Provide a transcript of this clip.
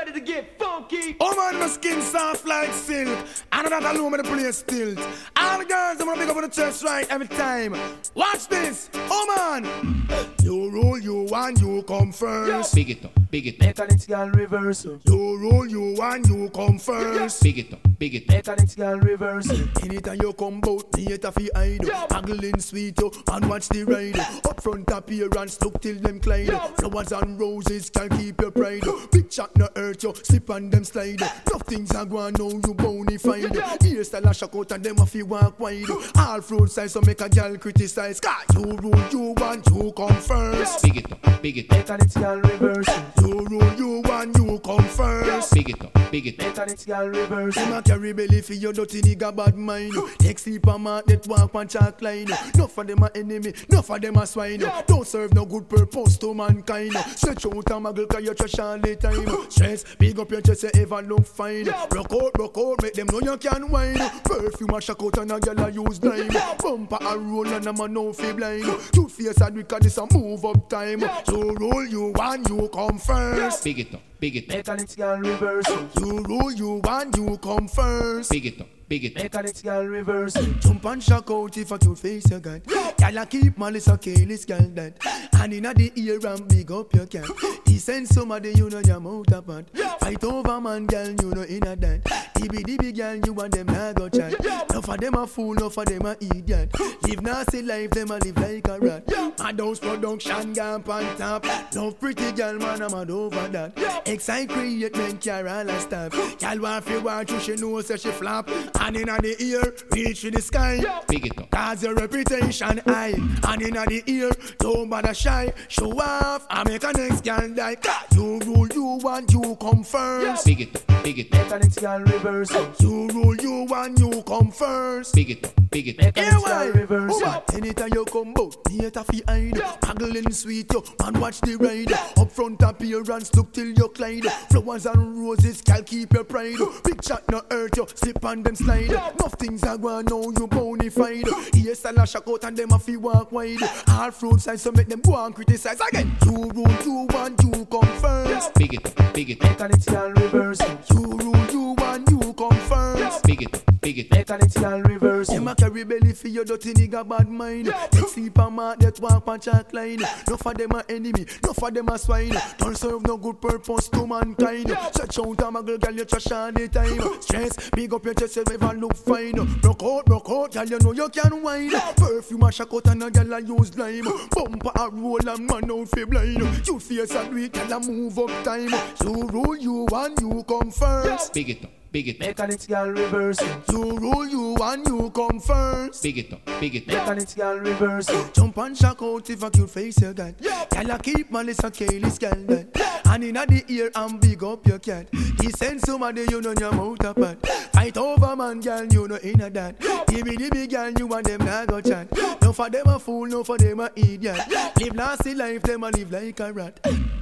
ready to get funky. Oh man, my skin soft like silk. I know that alone with the place tilt. All the girls, I'm gonna pick up on the chest right every time. Watch this, oh man. You roll, you and you come first. Big it up, big it up. Mechanics girl reversal. You roll, you and you come first. Big it up, big it up. Mechanics girl reversal. Anytime you come bout, me it a fi hide. Haggling sweet you and watch the ride. Up front appearance, look till them glide. Flowers and roses can keep your pride. Big chat no hurt you, slip on them slide. Nothing's a go on now you bonified. Hairstyle a shock out and them a fi walk wide. All fruit size so make a girl criticize. Cause you rule, you want, you come first. Big it up, big it up. Mechanics girl reversal. You rule, you want, you come first. Big it up, big it up. Mechanics girl reversal. Them a carry belly for your dirty nigga bad mind. Take sleep a man that walk on chalk line. Enough of them a enemy, enough of them a swine. Don't serve no good purpose to mankind. Stretch out a muggle cause you trash all the time. Stress, big up your chest you ever look fine. Rock out, make them know you can whine. Perfume a shock out and a girl a use lime. Bumper a roll and a man no fi blind. Two face and wicked this a move up time. You roll, you want, you come first. Big it up, big it up. Mechanics girl reversal. You roll, you want, you come first. Big it up, big it up. Mechanics girl reversal. Jump and shock out if a cute face you got. Y'all a keep malice or careless girl that. And inna the ear and big up your cat. He send somebody you know your mouth apart. Fight over man girl you know inna that. DB girl you and them nah go chat. Enough of them a fool, enough of them a idiot. Live nasty life, them a live like a rat. Madhouse production gap on top. Love pretty girl man I'm mad over that. Excite create men care all a stop. Girl want fi watch you she know say she flap. And inna the ear reach to the sky. Big it up. Cause your reputation high. And inna the ear don't bother shy. Show off and make a next girl die. You rule, you want, you come first. Big it up, big it up. Mechanics girl reversal. You rule, you want, you come first. Big it up, big it up. Mechanics girl reversal. Oh, anytime you come out, me a fi hide. Haggling sweet you and watch the ride. Up front appearance, look till you glide. Flowers and roses can keep your pride. Big chat no hurt you, slip on them slide. Nothing's a go on now you bonified. Yes, I lash out and them a fi walk wide. All fruit size so make them go and criticize again. You rule, you want, you come first. Big it up, big it up. Mechanics girl reversal. You rule, you want, you come first. Big it up, big it up. Mechanics girl reversal. Them a carry belly for your dirty nigga bad mind. Take sleep a man that walk on chalk line. Enough of them a enemy, enough of them a swine. Don't serve no good purpose to mankind. Search out a muggle girl you trash all the time. Stress, big up your chest you never look fine. Rock out, girl you know you can whine. Perfume a shock out and a girl a use lime. Bumper a roll and man out fi blind. You face and weak girl a move up time. You rule, you want, you come first. Big it up, big it up. Mechanics girl reversal. You rule, you want, you come first. Big it up, big it up. Mechanics girl reversal. Jump and shock out if a cute face you got. Girl a keep malice and careless girl that. And inna the ear and big up your cat. He send somebody you know your mouth apart. Fight over man girl you know inna that. DB girl you and them nah go chat. No for them a fool, no for them a idiot. Live nasty life, them a live like a rat.